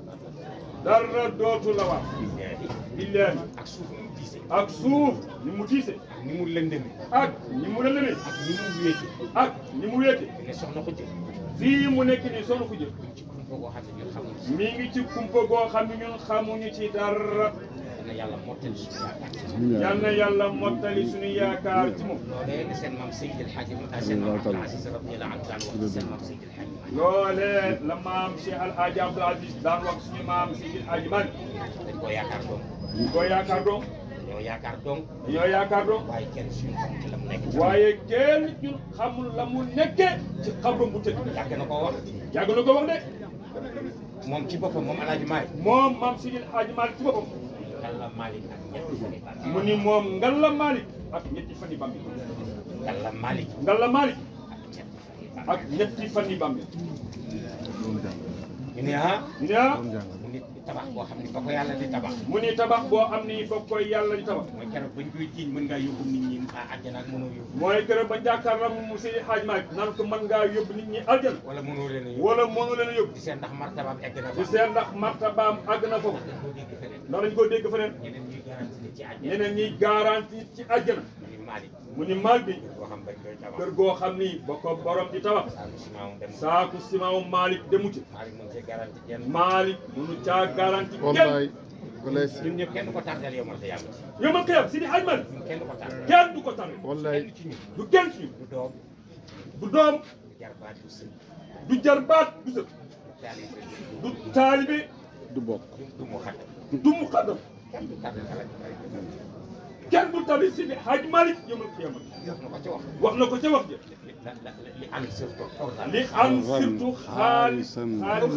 dara dootu la war. billaahi. ak suuf ni mu diise. ak suuf ni mu diise. ak ni mu lëndëme. ak ni mu lëndëme. ak ni mu wéete. ak ni mu wéete. ne soxna ko jël. fii mu nekk nii soxna ko jël. ci kumpa goo xam ne ñun xamuñu ci. mi ngi ci kumpa goo xam ne ñun xamuñu ci dara. na yàlla mottali suñu yaakaar ci moom. yal na yàlla mottali suñu yaakaar ci moom. loolee la seen maam Seydil Hadji seen maam Abdoul Aziz radiyallahu anhu daan wax seen maam Seydil Hadji Malick. loolee la maam Cheikh Al Hadji Abdoul Aziz daan wax suñu maam Seydil Hadji Malick. dañ koo yaakaar doom. dañ koo yaakaar doom. dañoo yaakaar doom. dañoo yaakaar doom. waaye kenn suñu xamul ci la mu nekk. waaye kenn ñun xamul la mu nekkee ci xabru bu tëdd. yàgg na koo wax. yàgg na ko wax de. moom ci boppam moom El Hadji Malick. moom maam Seydil Hadji Malick ci boppam. Ngalla Malick ak ñetti fan yi bambi. mu ni moom Ngalla Malick ak ñetti fan yi bambi. Ngalla Malick. Ngalla Malick ak ñetti fan yi bambi. ak ñetti fan yi bambi. ñu ne ah. ñu ne ah. mu nit tabax boo xam ne ba ko yàlla di tabax. mu ni tabax boo xam ni foog koy yàlla di tabax. mooy keroog bañ koy jiiñ mën ngaa yóbbu nit ñi àjjana ak mënoo yóbbu. mooy keroog ba jàkkaarloo mu Seydi Hadji Malick naan ko mën ngaa yóbbu nit ñi aljana. wala mënoo leen a yóbbu. wala mënu leen a yóbbu. di seen ndax martabaam egg na fa. di seen ndax martabaam àgg na foofu. dañ koo dégg feneen. ndax dañu koo dégg feneen. ñeneen ñuy garanti nit ci àjjana. ñeneen ñiy garanti ci aljana. mu ni Malick. mu ni mal bi. boo xam bañ koy tabax. kër goo xam ni ba ko borom di tabax. saaku ciment dem. saaku ciment Malick demu ci. Malick mën cee garanti kenn. Malick mënu caa garanti kenn. wallaay wallaay ñun ñëpp kenn du ko tardel yow man te yàlla. yow man xëyam Seydi Hadji Malick ñun kenn du ko tardel. kenn du ko tardé. wallaay kenn ci ñun. du kenn ci ñun. du doom. du doom. du jarbaat du sëñ. du jarbaat du sët. du taalibe. du bokk du mu xat. du mu xaddam. kenn du tardel El Hadji Malick. kenn du tardé Seydi Hadji Malick yow man xëyam. wax na ko ci wax. wax na ko ca wax ja. li am surtout xurran. li am surtout xaalisan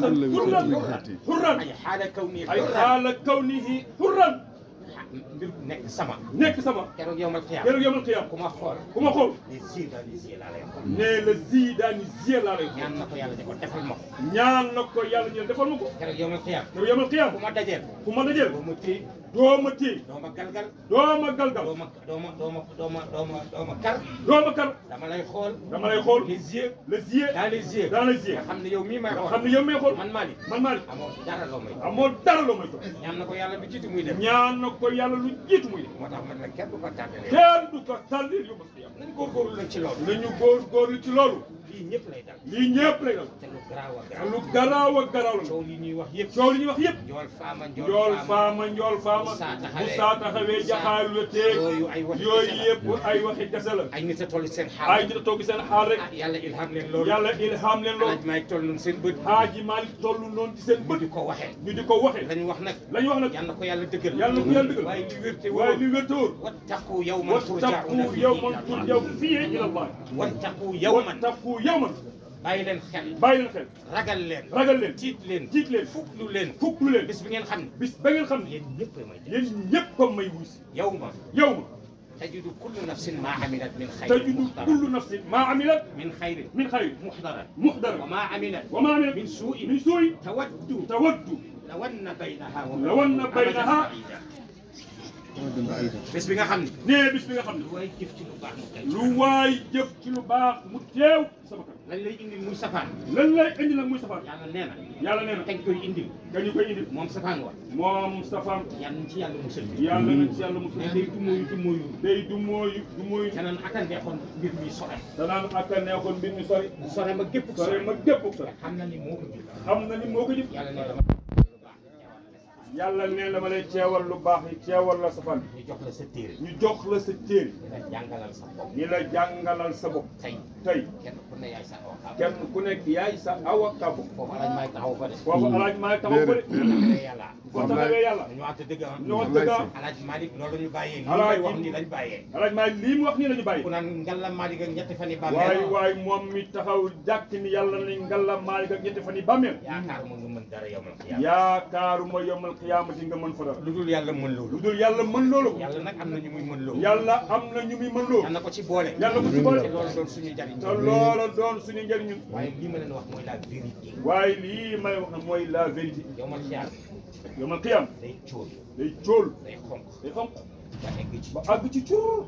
xurran ay xaala kaw nii ay xaala kawnihi xurran mbir nekk sama. nekk sama keroog yow ma xiyaam. keroog yomal xiyam ku ma xool. ku ma xool les yeux dans les yeux laa lay xool. nee la ziidaani ziya laa lay ñaan na ko yàlla di ko defal ma ko. ñaan na ko yàlla ñu defal ma ko keroog yow ma xiyaam. keroog yomal xiyam ku ma dajeel. ku ma dajeel doo ma téye. doo ma téye doo ma galgal. doo ma galgal doo ma kar. doo ma kar dama lay xool. dama lay xool les yeux les yeux dans les yeux. dans les yeux nga xam ne yow mii may nga xool. xam ne yow may xool man Malick. man Malick amoo dara loo may. amoo dara loo may ko ñaan na ko yàlla bi jiitu muy dem. ñaan na ko yàlla lu jiitu muy moo tax man nag kenn du ko tàggalee. kenn du ko tàlli yomal xiyam nañ góorgóorlu nag ci loolu. nañu góorgóorlu ci loolu lii ñëpp lay dal. lii ñëpp lay dal te lu garaaw a garaaw. lu garaaw ak garaaw la coow li ñuy wax yëpp. coow li ñuy wax yëpp njool faama njool faama njool faama bu saa taxawee jaxaalu la teeg yooyu yëpp ay waxi kese la ay nit a toll seen xaal. ay nit a toog seen xaal rek ah yàlla ilham leen loolu. yàlla ilham leen loolu Alaaji Malick toll noonu seen bët. Hadji Malick toll noonu ci seen ñu bët di ko waxee. ñu di ko waxee lañ wax nag. lañu wax nag yal na ko yàlla dëggal. yàlla na ko yàlla dëggal waaye li wér te waaye wóor. li wér te wóor wattaqu yawman wattaqu turja'una fihi yawman ila Allah. turja'una fihi ila Allah wattaqu yawman. wattaqu yawman bàyyi leen xel. bàyyi leen xel ragal leen. ragal leen tiit leen. jiit leen fuklu leen. fuklu leen bis bi ngeen xam ne. bis ba ngeen xam ne yéen ñëpp a may. yéen ñëpp a may wuy si yawma yow ma tajidu kullu nafsin ma amilat min xayrin tajidu muxdaran. kullu nafsin maa amilat min xayrin min xayrin muxdaran. muxdaran wa ma amilat wa maa amilat min suu'in min suu'in tawaddu tawaddu law anna baynaha wa law anna baynaha bés bi nga xam ne. nee bis bi nga xam ne lu waay jëf ci lu baax mu tey. lu waay jëf ci lu baax mu teew sama kanam lan lay indil muy safaan. lan lay indi nag muy safaan yàlla nee na. yàlla nee na kañ koy indil. dañu koy indi moom safaan wa. moom safaan yàlla nañ ci yàlla musal. yàlla nañ ci yàlla musul mais day du mooyu. day du mooyu te naan aka neexoon mbir mi sore. danaan ak a neexoon mbir mi sori sore ma gépp sori ma gépp sori xam na ni moo ko jël. xam na ni moo ko jëf yàlla nee na yàlla nee na ma lay ceewal lu baax yi ceewal la safaan ñu jox la sa téere. ñu jox la sa téere dina jàngalal sa bopp. ni la jàngalal sa bopp tey tey kenn ku ne yaay sa avocat. kenn ku nekk yaay sa avocat bu foofu Alaaji Malick taxaw fa de. foofu alaaj maa taxaw bëri bu dee yàlla. ko taxawee yàlla ñu wax dëgg ah ñu wax dëgg Alaaji Malick loolu ñu bàyyee lii Alaaji may wax nii lañ bàyyee Alaaji Malick lii mu wax nii la ñu bàyyi ku naan Ngalla Malick ak ñetti fan yi waay bàmmeel waay moom mi taxaw jàkk ni yàlla nañ Ngalla Malick ak ñetti fan yi bàmmeel yaakaar mu nga mën dara yomal xiyaam yaakaaruma yomal xiyaamati nga mën fa dara lu dul yàlla mën loolu lu dul yàlla mën loolu yàlla nag am na ñu muy mën loolu yàlla am na ñu muy mën loolu yàlla na ko ci boole yàlla ko ci boole te loolu doon suñu jariñ te loola doon suñu njëriñ ñun waaye lii ma leen wax mooy la vérité waaye lii may wax na mooy la vérité yomal xiyaam yomal xiyaam day cóol day cóol day xonq day xonq ba egg ci ba àgg ci cóol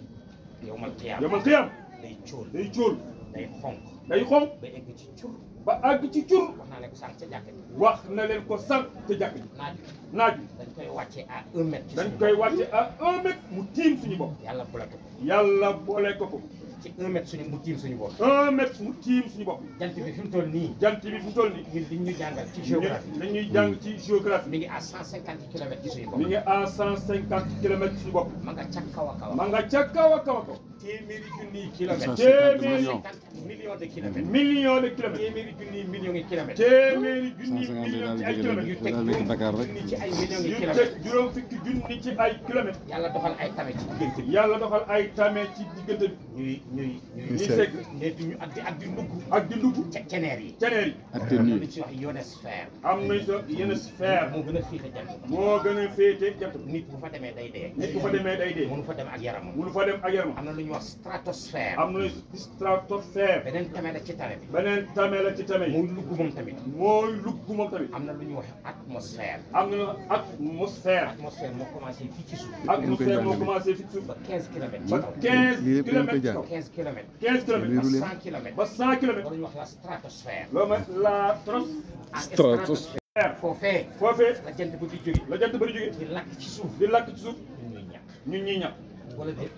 yomal xiyaam yomal xiyaam day cóol day cóol day xonq day xonq ba egg ci cur ba àgg ci cur wax naa leen ko sànq ca jàkk ji wax na leen ko sànq te jàkk ji naaj naaj bi dañ koy wàcce à 1 mètre ci dañ suñu koy bopp. wàcce à 1 mètre mu tiim suñu bopp yàlla bulatu ko yàlla boole ko ko ci 1 mètre suñu mu tiim suñu bopp 1 mètre mu tiim suñu bopp jant bi fi mu toll nii jant bi fi mu toll nii ñun liñ ñu jàngal ci géographie dañuy jàng ci géographie mi ngi à 150 kilomètres ci suñu bopp mi ngi à 150 kilomètres suñu bopp ma nga ca kaw a kaw ma nga ca kaw a kaw a kaw téeméeri junniy kilomètres 150 téeméeri millions. 50 millions de kilomètres millions de kilomètres téeméeri junniy millions yi kilomètres téeméeri junni 150 millions ci ay daal di yu kilomètres teg daal di Dakar rek. junni ci ay millions yi yu kilomètres teg juróom fukki junni ci ay kilomètres yàlla doxal ay tame ci diggante bi yàlla doxal ay tamee ci diggante bi ñuy ñuy seet. segg ne duñu ak di ndugg ak di ndugg ca ceneer yi ceneer yi ak am tenue na lu ci wax ionosphère am nañ sa yenn sphère moo gën a fiixe jant moo gën a féete jant bi nit bu fa demee day dee nit bu fa demee day dee mënu fa dem ak yaramam munu fa dem ak yaramam am na lu ñuy wax stratosphère am na stratosphère beneen tame la ci tame bi beneen tamee la ci tamee yi muy lugg moom tamit mooy lugg moom tamit am na lu ñuy wax atmosphère am na atmosphère atmosphère moo commencé fii ci suuf atmosphère moo commencé fi suuf ba 15 kilomètres ci ba kaw 15 lii yëpp dañ koy kilomètres jàng. 15 kilomètres 15 kilomètres Lii ba leen. 100 kilomètres ba 100 kilomètres loolu ñuy wax la stratosphère loolu mooy la tros ak Stratosphère. foofee foofee la jant ba di jóge la jant bari jógee di lakk ci suuf di lakk ci suuf ñun ñuy ñàkk ñun ñuy ñàkk wala déet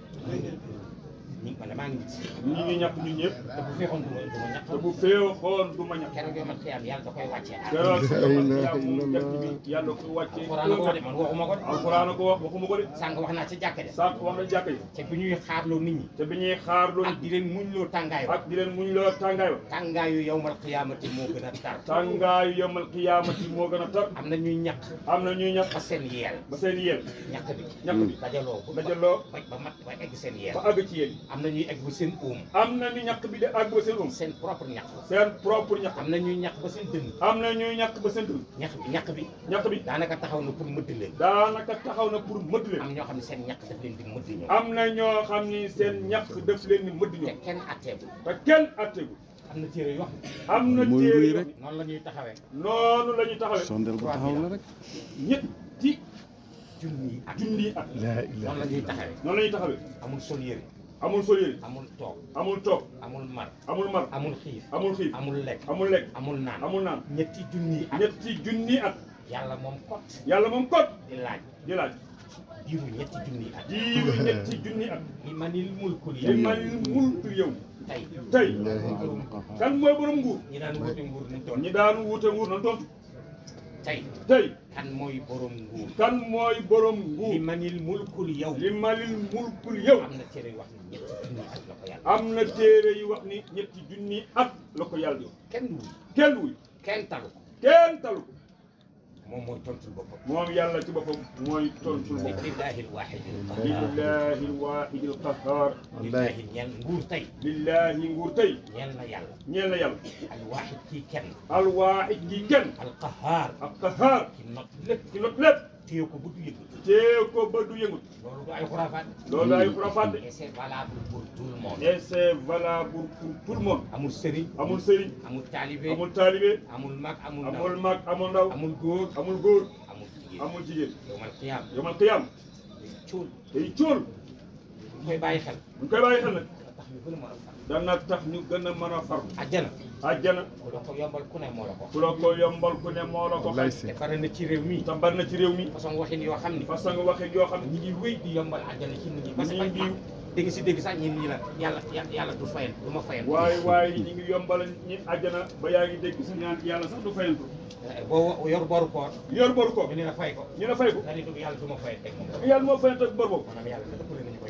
ñi man maa ngi gis ñun ñuy ñàkk ñun ñëpp te bu fekkoon du ma ñàkk te bu féexoon du ma ñàkk keroog yoo man xiyam yàlla da koy wàccee à keroog La ilaha moom jant illallah. bi yàlla ko wàccee alxuraan ko wax de man waxuma ko de alxuraan ko wax waxuma ko de sànq wax naa ci jàkka de sànq wax na jàkk yi te bu ñuy xaarloo nit ñi te bi ñuy xaar loolu ak di leen muñ loo tàngaay wa ak di leen muñ loo tàngaay wa tàngaayu yowmal xiyaamati moo gën a tar tàngaayu yomal xiyaamati moo gën a tar am na ñuy ñàkk am na ñuy ñàkk ba seen yeel ba seen yéen ñàkk bi ñàkk bi dajaloo ko dajaloo ba mat ba egg seen yeel ba àgg ci yéen am na ñuy egg ba seen óom am na ñu ñàkk bi de àgg ba seen seen propre ñàkk seen propre ñàkk am na ñuy ñàkk ba seen dënn am na ñuy ñàkk ba seen dund ñàkk bi ñàkk bi daanaka taxaw na pour mëdd leen daanaka taxaw na pour mëdd leen am ñoo xam ne seen ñàkk daf leen di mëdd ñoom am na ñoo xam ni seen ñàkk def leen ni mëdd te ñoom kenn atteegu te kenn atteegu am na téere yu wax am na Mooy téere luy yoo rek. xam noonu la ñuy taxawee ne noonu la ñu taxawee sondeel bu taxaw la rek. ñetti junni at junni at La noonu ilaha la ñuy taxawee noonu la ñuy taxawee amul sol yére amul sol yére amul toog amul toog amul mar amul mar amul xiif amul xiif amul lekk amul lekk amul naan amul naan ñetti junni at ñetti junni at yàlla moom kot yàlla moom kot di laaj di laaj diiru ñetti junni at diiru ñetti junni at li manil mulkul li yow man mulku yow tey tey illallah. kan mooy borom nguur ñi daan wuute nguur nañ toll ñi daan wuute nguur na tontu tey tey kan mooy borom nguur kan mooy borom li nguur manil mulkul yow li malil mulkul yow am na téere yu wax ni ñetti junni at la ko yàlla am na téere yi wax ni ñetti junni at la ko yàlla jox kenn du wuy kenn wuy kenn talu ko kenn talu ko moom mooy tontul boppam moom yàlla ci boppam mooy tontul boppam lillahi alwahid alqahar lillahi alwahid alqahar lillahi ñeel nguur tey lillahi nguur tey ñeel na yàlla ñeel na yàlla alwahid kii kenn alwahid kii kenn alqahar alqahar ki not lépp ki not lépp téye ko bu du yëngu tee ko ba du yëngut loolu du ay xuraafaat loolu ay xurafaat de et c'est valable pour tout le monde et c'est valable pour tout le monde amul sëriñ amul sëriñ amul taalibe amul taalibe amul mag amul ndaw amul mag amul ndaw amul góor amul góor amul jigéen amul jigéen yowmal qiyaam yomal qiyam day cuul day cóol ñu koy bàyyi xel buñ koy bàyyi xel nag tax ñu gën a mën a far dana tax ñu gën a mën a farlu àjjana àjjana ku la ko yombal ku ne moo la ko ku la ko yombal ku ne moo la ko wallaay xam si. te pare na ci réew mi te bari na ci réew mi façon waxin yoo xam ni façon waxin yoo xam ñi ngi wéy di yombal àjjana ci nit ñi parce ñi ngi que dégg si dégg sax ñun ñii la yàlla du fayen du ma fayen waaye ñi ngi yombal ñi àjjana ba yaa ngi dégg si ñaan yàlla sax du fayen ko boo yor boru koor yor boru ko ñu ne la fay ko ñu ne fay ko nga ni yàlla du ma fayen teg moom yàlla moo fayen ak bor boobu maanaam yàlla da ëppale nañu koy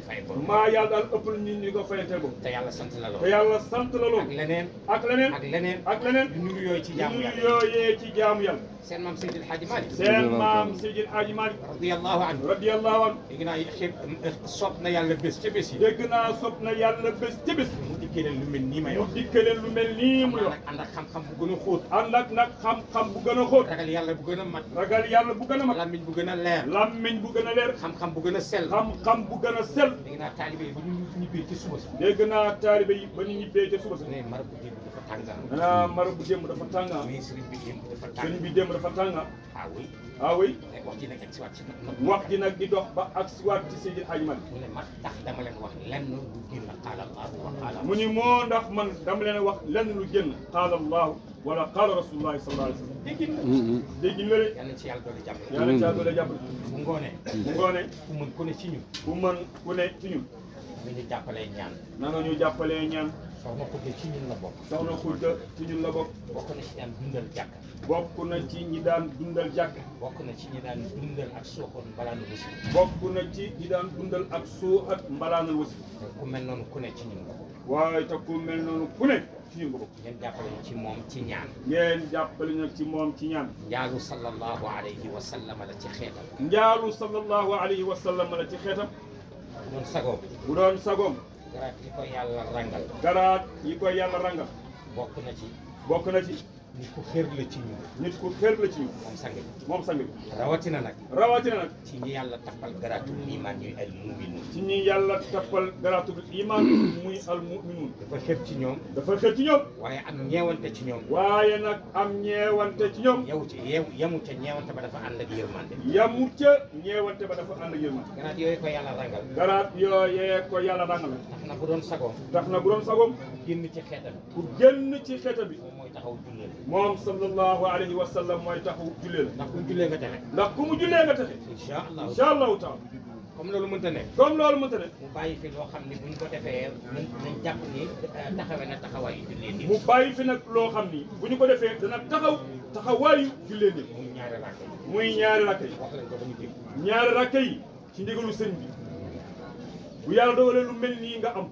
fay borom. maa yàlla daal ëpp na ñun ñu ko fayante boobu. te yàlla sant la te lool. yàlla sant la loolu. ak leneen. ak leneen. ak leneen. ak leneen. yu nuru yooyu ci jaamu yàlla. yooyee ci jaamu yàlla. seen maam Seydil Hadji Malick. seen maam Seydil Hadji Malick. radiyallahu anhu. radiyallahu anhu. léegi naa sopp na yàlla bés ca bés yi. dégg naa sopp na yàlla bés ca bés. mu dikkee leen lu mel nii may wax. mu dikkee leen lu mel nii muy wax. ànd ak xam-xam bu gën a xóot. ànd ak nag xam-xam bu gën a xóot. ragal yàlla bu gën a mat. ragal yàlla bu gën a mat. lammiñ bu gën a leer. lammiñ bu gën a leer. xam-xam bu gën a sell. xam-xam bu gën a sell. léegi naa taalibe yi ba ñu ñibbee ci suba si. dégg naa taalibe yi ba ñu ñibbee ca suba si. ne mara bu démb dafa tànga. danaa mara bu démb dafa tànga. mais sëriñ bi démb dafa tànga. sëriñ bi démb dafa tànga. ah oui. ah oui. wax ji nag ak si waat ci wax ji nag di dox ba ak si waat ci Seydil Hadji Malick. mu ne ma ndax dama leen wax lenn lu génn qaala Allahu wa qaala mu ni moo ndax man dama leen wax lenn lu génn qaala Allahu wala qaala rasulullahi sallallahu alayhi wa sallam. dégg nga. dégg nga de. yal nañ ci yàlla doole jàppale. yàlla ci yàlla doole jàppale. bu ngoonee. bu ngoonee. ku mën ku ne ci ñun. ku mën ku ne ci ñun. na ñu jàppalee ñaan. na nga ñu jàppalee ñaan. soxna Khoudia ci ñun la bokk. soxna Khoudia ci ñun la bokk. bokk na ci daan dundal jàkka. bokk na ci ñi daan dundal jàkk. bokk na ci ñi daan dundal ak suuxoon mbalaanu wasi. bokk na ci ñi daan dundal ak suu ak mbalaanal wasi. te ku mel noonu ku ne ci ñun la bokk. waaye te ku mel noonu ku ne ci ñun nga bokk. ngeen jàppale ñu ci moom ci ñaan. ngeen jàppale nag ci moom ci ñaan. njaalu sallallahu alayhi wa sallam la ci xeetam. njaalu sallallahu alayhi wa sallam la ci xeetam. bu doon sagoom. bu doon sagoom. garaat yi ko yàlla rangal. garaat yi ko yàlla rangal. bokk na ci. bokk na ci. nit ku xër la ci ñun. nit ku xër la ci ñun. moom sang bi. moom sang bi. rawatina nag. rawatina nag. ci ñi yàlla tappal garaatul iman ñuy al mu'minun. ci ñi yàlla tappal garaatul iman muy al mu'minun. dafa xër ci ñoom. dafa xër ci ñoom. waaye am ñeewante ci ñoom. waaye nag am ñeewante ci ñoom. yemu ca ñeewante ba dafa ànd ak yërmande. yamu ca ñeewante ba dafa ànd ak yërmande. garaat yooyu ko yàlla rangal. garaat yooyee ko yàlla rangal. tax na bu doon sagoom. tax na bu doon sagoom. génn ci xeetam. ku génn ci xeetam bi. moom mooy taxaw jullee. moom sallallahu alayhi wa sallam mooy taxaw jullee la. ndax ku mu jullee nga texe. ndax ku mu jullee nga texe. incha allah incha allahu taala. comme loolu mënta ne. comme loolu mënta ne. mu bàyyi fi loo xam ni buñ ko defee nañ jàpp ni taxawee na taxawaayu jullee nii. mu bàyyi fi nag loo xam ni bu ñu ko defee dana taxaw taxawaayu jullee nii. muy ñaari rakk yi. muy ñaari rakk yi. wax lañ ko ba ñu dégg. ñaari rakk yi ci ndigalu sëñ bi bu yàlla dogalee lu mel nii nga am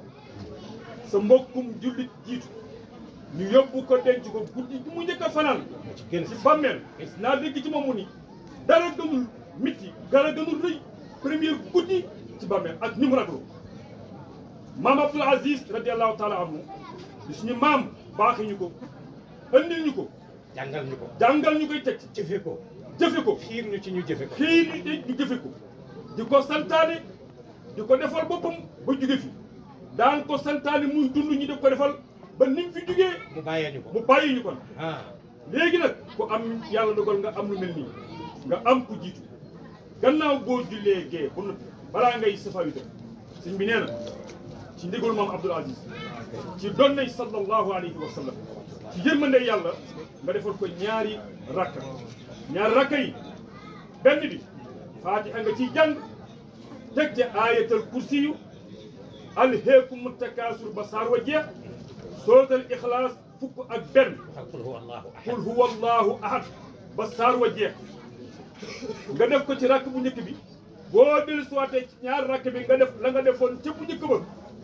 sa mbokkum jullit jiitu ñu yóbbu ko denc ko guddi gi mu njëkk a fanaan ci gën ci bàmmeel naa dégg ci moom mu ni dara gënul miti dara gënul rëy première guddi ci bàmmeel ak ni mu ragloo maam Abdoul Aziz radiallahu taala anhu di suñu maam baaxi ñu ko andil ñu ko jàngal ñu koy teg jëfe ko jëfe ko xiir ñu ci ñu jëfe ko xiir ñu jëfe ko di ko santaane di ko defal boppam ba jóge fi daan ko santaane muy dund ñi def ko defal ba niñ fi jógee mu bàyyee ñu ko mu bàyyi ñu kon ah léegi nag ku am yàlla dogal nga am lu mel nii nga am ku jiitu gannaaw boo jullee gee bu noppi balaa ngay safawi tam sëñ bi nee na ci ndigal moom Abdoul Aziz ci donnay sallallahu alayhi wa sallam ci yërmande yàlla nga defal ko ñaari rakka yi benn bi faatiha nga ciy jàng teg ca ayatal kursiyu alheekum takaasur ba saar wa jeex sooratal ixlaas fukk ak benn qul huwa allahu ahad ba saar wa jeex nga def ko ci rakk bu njëkk bi boo dellu siwaatee ci ñaar rakk bi nga def la nga defoon ca bu njëkk ba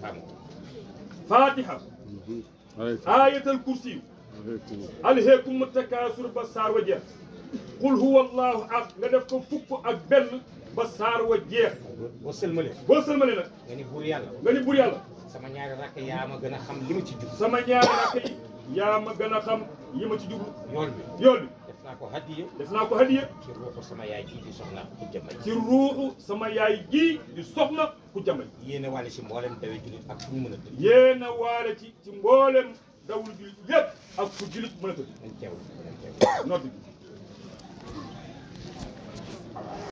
fatiha ayatal kursiyu alheekum takaasur ba saar wa jeex qul huwa allahu ahad nga def ko fukk ak benn ba saar wa jeex boo sëlmalee nag nga ni buur yàlla sama ñaari rakk yaa ma gën a xam li ma ci jub sama ñaari rakk yi yaa ma gën a xam yi ma ci jublu yool bi def naa ko hadiya ci ruuxu sama yaay ji di soxna ku jëmbay ku jëmbay yéene waale ci mboolem dawe julit ak fu ñu mën a tëdd yéene waale ci mboolem dawul julit yépp ak fu julit mën a tëdd nañ teew noddi